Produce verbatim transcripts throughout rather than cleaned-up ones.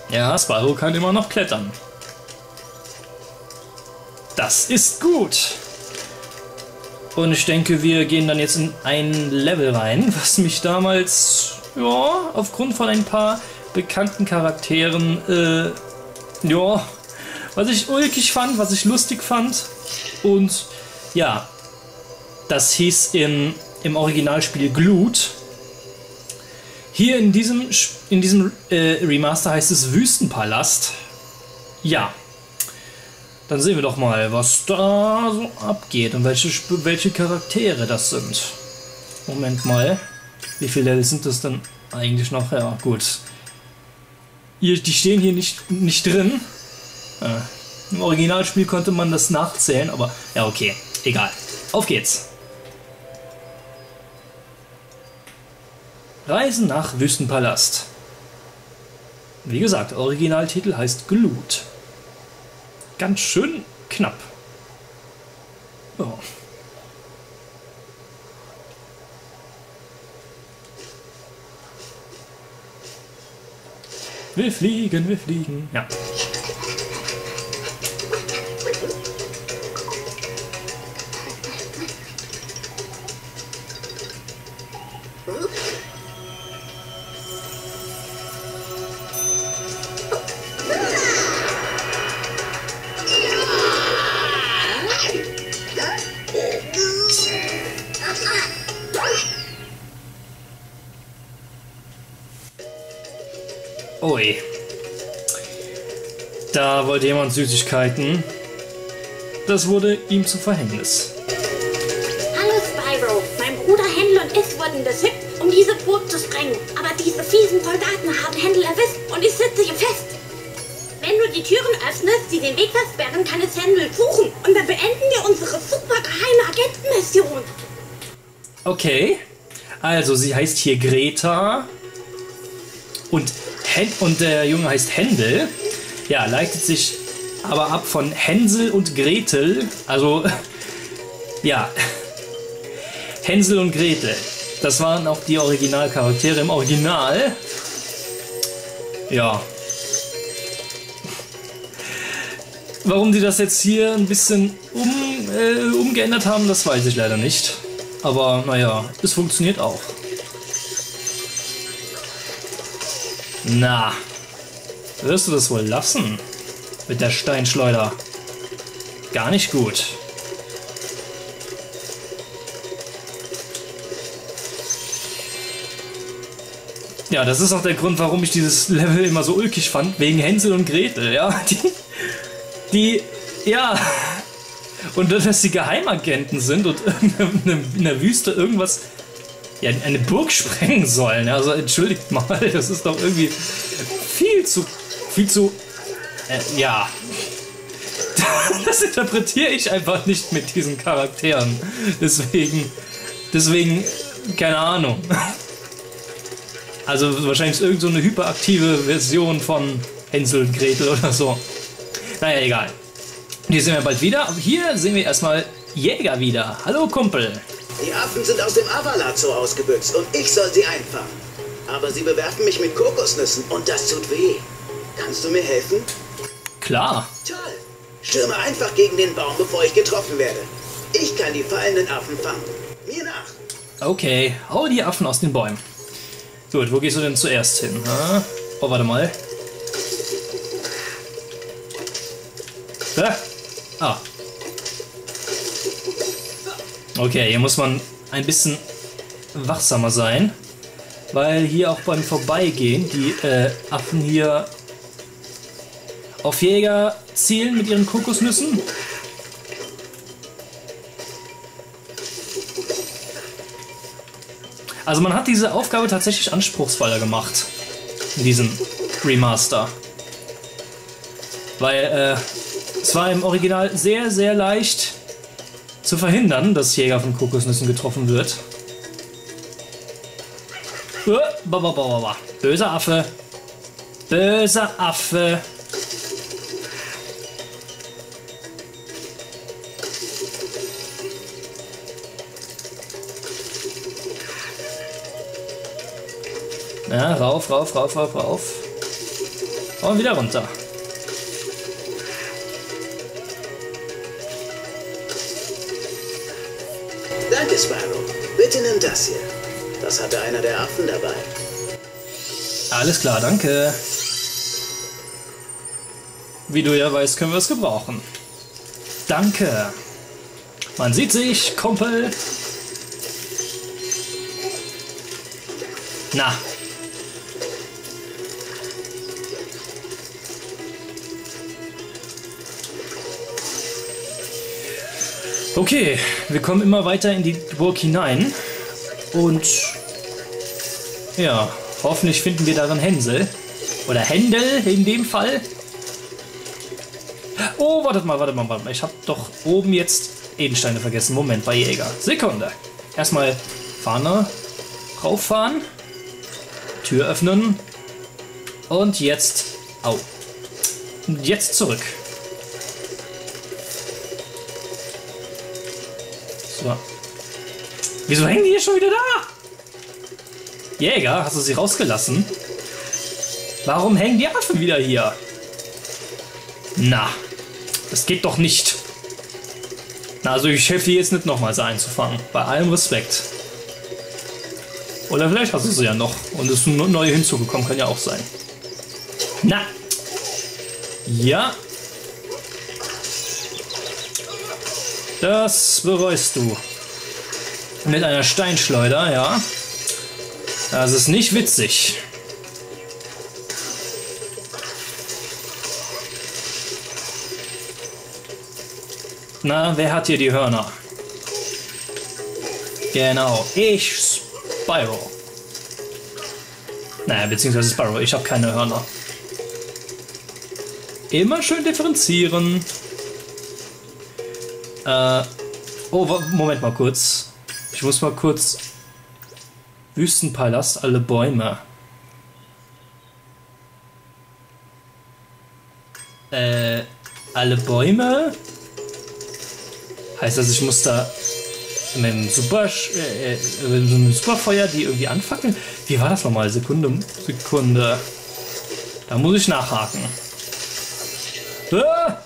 Ja, Spyro kann immer noch klettern. Das ist gut. Und ich denke, wir gehen dann jetzt in ein Level rein, was mich damals, ja, aufgrund von ein paar bekannten Charakteren, äh, ja, was ich ulkig fand, was ich lustig fand. Und ja, das hieß in, im Originalspiel Glut. Hier in diesem, in diesem äh, Remaster heißt es Wüstenpalast. Ja. Dann sehen wir doch mal, was da so abgeht und welche, welche Charaktere das sind. Moment mal. Wie viele Level sind das denn eigentlich noch? Ja, gut. Hier, die stehen hier nicht, nicht drin. Ja. Im Originalspiel konnte man das nachzählen, aber ja, okay. Egal. Auf geht's. Reisen nach Wüstenpalast. Wie gesagt, Originaltitel heißt Glut. Ganz schön knapp. Ja. Wir fliegen, wir fliegen. Ja. Ui. Da wollte jemand Süßigkeiten. Das wurde ihm zu Verhängnis. Hallo Spyro, mein Bruder Händel und ich wurden beschickt, um diese Burg zu sprengen. Aber diese fiesen Soldaten haben Händel erwischt und ich sitze hier fest. Wenn du die Türen öffnest, die den Weg versperren, kann es Händel suchen. Und dann beenden wir unsere super geheime Agentenmission. Okay. Also sie heißt hier Greta. Und Und der Junge heißt Händel. Ja, leitet sich aber ab von Hänsel und Gretel. Also, ja. Hänsel und Gretel. Das waren auch die Originalcharaktere im Original. Ja. Warum die das jetzt hier ein bisschen um, äh, umgeändert haben, das weiß ich leider nicht. Aber naja, es funktioniert auch. Na, wirst du das wohl lassen? Mit der Steinschleuder. Gar nicht gut. Ja, das ist auch der Grund, warum ich dieses Level immer so ulkig fand. Wegen Hänsel und Gretel, ja. Die, die ja. Und dass sie Geheimagenten sind und in der Wüste irgendwas... Ja, eine Burg sprengen sollen. Also entschuldigt mal, das ist doch irgendwie viel zu, viel zu, äh, ja. Das interpretiere ich einfach nicht mit diesen Charakteren. Deswegen, deswegen, keine Ahnung. Also wahrscheinlich irgend so eine hyperaktive Version von Hänsel und Gretel oder so. Naja, egal. Hier sehen wir bald wieder. Aber hier sehen wir erstmal Jäger wieder. Hallo Kumpel. Die Affen sind aus dem Avalar-Zoo ausgebüxt und ich soll sie einfangen. Aber sie bewerfen mich mit Kokosnüssen und das tut weh. Kannst du mir helfen? Klar. Toll. Stürme einfach gegen den Baum, bevor ich getroffen werde. Ich kann die fallenden Affen fangen. Mir nach. Okay, hau die Affen aus den Bäumen. Gut, wo gehst du denn zuerst hin? Ha? Oh, warte mal. Ah. ah. Okay, hier muss man ein bisschen wachsamer sein, weil hier auch beim Vorbeigehen die äh, Affen hier auf Jäger zielen mit ihren Kokosnüssen. Also man hat diese Aufgabe tatsächlich anspruchsvoller gemacht in diesem Remaster, weil äh, es war im Original sehr, sehr leicht zu verhindern, dass Jäger von Kokosnüssen getroffen wird. Böser Affe. Böser Affe. Ja, rauf, rauf, rauf, rauf, rauf. Und wieder runter. Danke, Spyro. Bitte nimm das hier. Das hatte einer der Affen dabei. Alles klar, danke. Wie du ja weißt, können wir es gebrauchen. Danke. Man sieht sich, Kumpel. Na. Okay, wir kommen immer weiter in die Burg hinein. Und ja, hoffentlich finden wir darin Hänsel. Oder Händel in dem Fall. Oh, wartet mal, wartet mal, wartet mal. Ich habe doch oben jetzt Edelsteine vergessen. Moment, bei Jäger. Sekunde. Erstmal Fahne rauffahren. Tür öffnen. Und jetzt... Au. Und jetzt zurück. So. Wieso hängen die hier schon wieder da? Jäger, hast du sie rausgelassen? Warum hängen die Affen wieder hier? Na, das geht doch nicht. Na, also ich helfe dir jetzt nicht nochmal sie einzufangen. Bei allem Respekt. Oder vielleicht hast du sie ja noch und es sind neue hinzugekommen, kann ja auch sein. Na. Ja. Das bereust du. Mit einer Steinschleuder, ja. Das ist nicht witzig. Na, wer hat hier die Hörner? Genau, ich, Spyro. Naja, beziehungsweise Spyro, ich habe keine Hörner. Immer schön differenzieren. Äh, oh, Moment mal kurz. Ich muss mal kurz... Wüstenpalast, alle Bäume. Äh, alle Bäume? Heißt das, ich muss da mit dem Super, äh, mit dem Superfeuer die irgendwie anfackeln? Wie war das nochmal? Sekunde, Sekunde. Da muss ich nachhaken. Ah!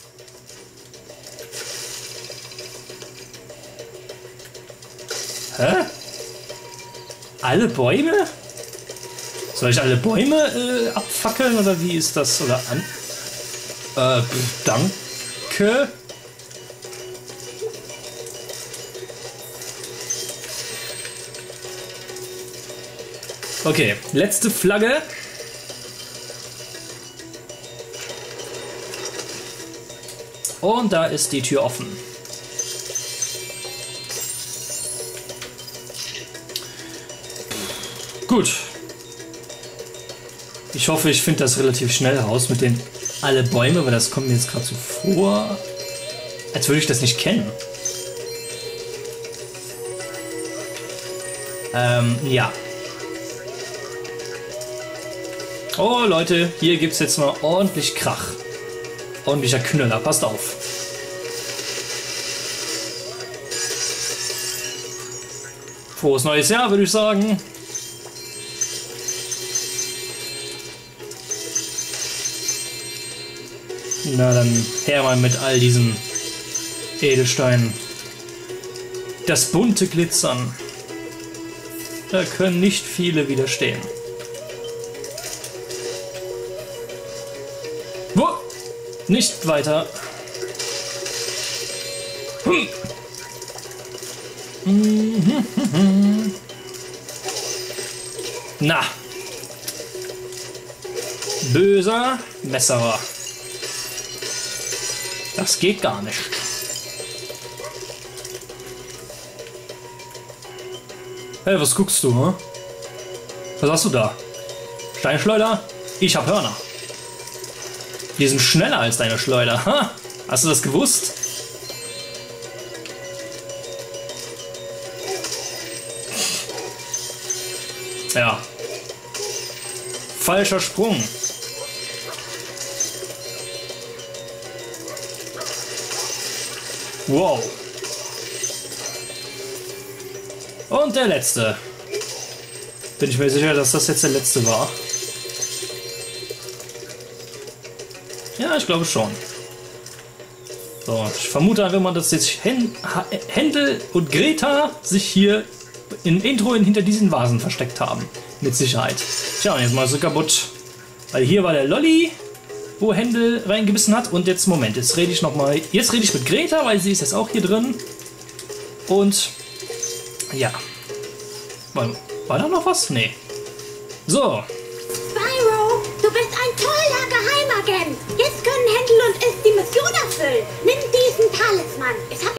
Hä? Alle Bäume? Soll ich alle Bäume äh, abfackeln oder wie ist das? Oder an? Äh, danke. Okay, letzte Flagge. Und da ist die Tür offen. Gut. Ich hoffe, ich finde das relativ schnell raus mit den alle Bäume, weil das kommt mir jetzt gerade so vor, als würde ich das nicht kennen. Ähm, ja. Oh Leute, hier gibt es jetzt mal ordentlich Krach. Ordentlicher Knüller, passt auf. Frohes neues Jahr, würde ich sagen. Na dann her mal mit all diesen Edelsteinen. Das bunte Glitzern. Da können nicht viele widerstehen. Wo? Nicht weiter. Hm. Na. Böser Messerer. Das geht gar nicht. Hey, was guckst du, hm? Was hast du da? Steinschleuder? Ich hab Hörner. Die sind schneller als deine Schleuder. Ha? Hast du das gewusst? Ja. Falscher Sprung. Wow. Und der letzte. Bin ich mir sicher, dass das jetzt der letzte war. Ja, ich glaube schon. So, ich vermute einfach mal, dass jetzt Hen Händel und Greta sich hier im Intro hinter diesen Vasen versteckt haben. Mit Sicherheit. Tja, und jetzt mal so kaputt. Weil hier war der Lolli, wo Händel reingebissen hat. Und jetzt, Moment, jetzt rede ich nochmal. Jetzt rede ich mit Greta, weil sie ist jetzt auch hier drin. Und ja. War, war da noch was? Nee. So. Spyro, du bist ein toller Geheimagent. Jetzt können Händel und ich die Mission erfüllen. Nimm diesen Talisman. Es hat